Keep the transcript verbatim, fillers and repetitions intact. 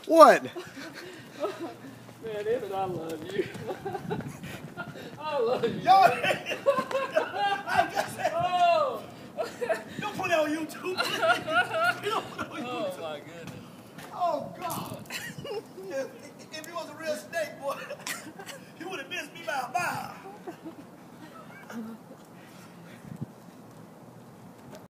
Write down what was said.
What? Man, Emmett, I love you. I love you. Yo, I just said, Oh! don't put it on YouTube.